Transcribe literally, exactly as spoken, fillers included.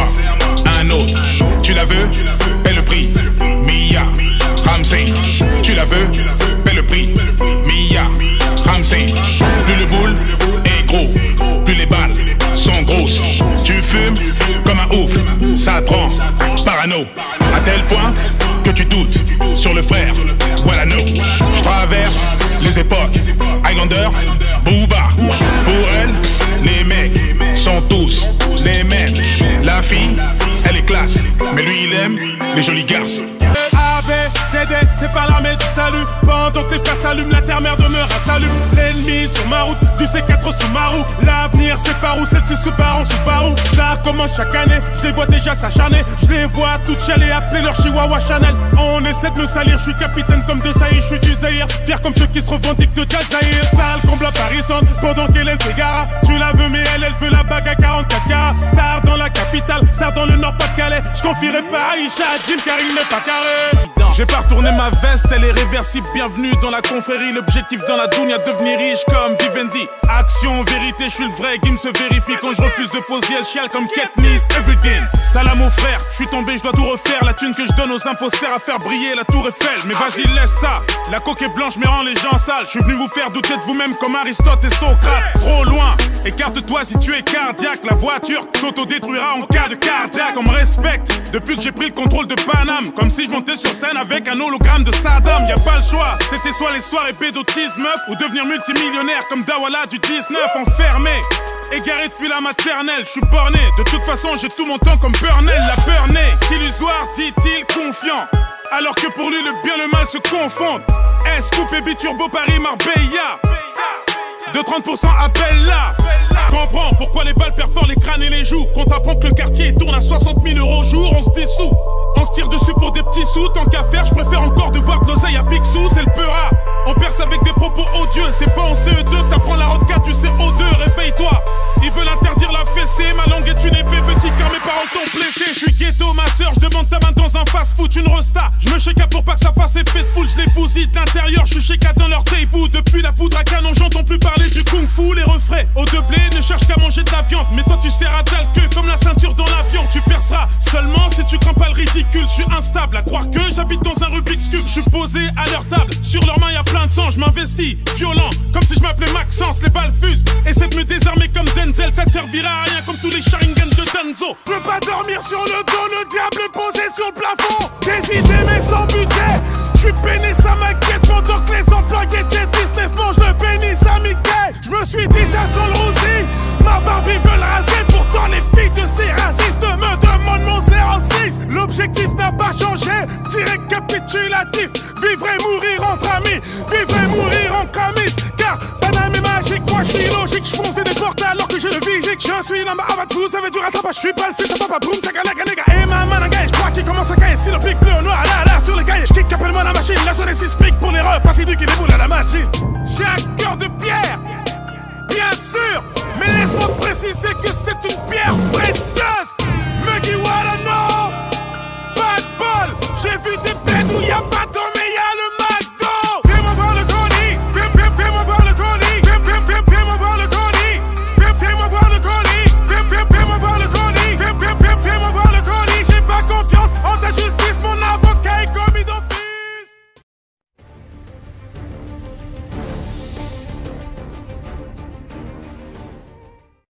Un autre, tu la veux, paie le prix. Mia, Ramsey, tu la veux, paie le prix. Mia, Ramsey, plus le boule est gros, plus les balles sont grosses. Tu fumes comme un ouf, ça te rend parano. À tel point que tu doutes sur le frère. Voilà nous, je traverse les époques. Highlander, Booba. Pour elle, les mecs sont tous les mêmes. La fille, elle est classe, mais lui il aime les jolis garçons. A, B, C, D, c'est pas l'armée du salut. Pendant que tes frères s'allument, la terre-mère demeure à salut. L'ennemi sur ma route, du C quatre sous ma roue. L'avenir c'est par où, celle-ci se barre en sous par où. Ça commence chaque année, je les vois déjà s'acharner. Je les vois toutes chialer, appeler leur chihuahua Chanel. On essaie de me salir, je suis capitaine comme de Saïd, je suis du Zaïre. Fier comme ceux qui se revendiquent de Jazaïr. Sale comble à Paris pendant qu'Hélène s'égara. Tu la veux mais elle, elle veut la bague à quarante-quatre carats. Star dans la capitale, star dans le Nord-Pas-de-Calais. Je confierai pas Aïcha à Jim car il n'est pas carré. J'ai pas retourné ma veste, elle est réversible. Bienvenue dans la confrérie, l'objectif dans la dounia, devenir riche comme Vivendi. Action, vérité, je suis le vrai, Guim se vérifie. Quand je refuse de poser, elle chiale comme Katniss, everything. Salam aux frères, je suis tombé, je dois tout refaire. La thune que je donne aux impôts sert à faire briller la tour Eiffel. Mais vas-y, laisse ça, la coque est blanche mais rend les gens sales. Je suis venu vous faire douter de vous-même comme Aristote et Socrate. Trop loin, écarte-toi si tu es cardiaque. La voiture s'autodétruira en cas de cardiaque. On me respecte depuis que j'ai pris le contrôle de Paname. Comme si je montais sur scène avec un hologramme de Saddam. Y'a pas le choix, c'était soit les soirées pédotisme ou devenir multimillionnaire comme Dawala du dix-neuf. Enfermé, égaré depuis la maternelle, je suis borné. De toute façon j'ai tout mon temps comme Burnell. La Burney, illusoire dit-il confiant, alors que pour lui le bien et le mal se confondent. S-Coupe et Biturbo Paris Marbella, de trente pour cent appelle là. Comprends pourquoi les balles perforent les crânes et les joues. Quand t'apprends que le quartier tourne à soixante mille euros au jour, on se dissout. On se tire dessus pour des petits sous. Tant qu'à faire, je préfère encore de voir que l'oseille à Picsou, c'est le peura. On perce avec des propos odieux. C'est pas en C E deux, t'apprends la route du C O deux. Réveille-toi, ils veulent interdire la fessée. Ma langue est une épée, petit car mes paroles t'ont blessé. Je suis ghetto, ma soeur, je demande ta main dans un fast-food. Une resta, je me shake pour pas que ça fasse effet de foule. Je les bousille de l'intérieur, je suis shake dans leur taibou. Depuis la poudre à canon, j'entends plus parler du kung-fu. Les refrains, eau de blé, ne cherche qu'à manger de la viande. Mais toi tu sers à dalle queue comme la ceinture dans l'avion. Tu perceras seulement si tu crains pas le ridicule. Je suis instable à croire que j'habite dans un Rubik's Cube. Je suis posé à leur table, sur leurs mains y'a plein de sang. Je m'investis, violent, comme si je m'appelais Maxence. Les balles fusent, essaie de me désarmer comme Denzel. Ça te servira à rien comme tous les Sharingan de Danzo. Je peux pas dormir sur le dos, le diable posé sur le plafond. Des idées mais sans budget. Je suis peiné, ça m'inquiète pendant que les employés de Disney mangent le pénis à Mickey. Je me suis dit ça sans le roussi. Ma Barbie veut le raser, pourtant les filles de ces racistes me demandent mon zéro six. L'objectif n'a pas changé, direct capitulatif. Vivre et mourir entre amis, vivre et mourir en camis. Car Paname est magique, moi je suis logique. Je fonce des portes alors que j'ai le vigique. Je suis l'homme à battre, vous savez du rattrapage. Je suis pas le fils de papa, boum, tagalaga, nigga. Et ma mananga, je crois qu'il commence à cailler. Style au pic bleu, noir, là, là, sur les cahiers. Je kick, appelle-moi la machine, la sonne et six pics pour les refs. Assidu qui déboule à la machine. J'ai un cœur de pierre, bien sûr, mais laisse-moi préciser que c'est une pierre précieuse.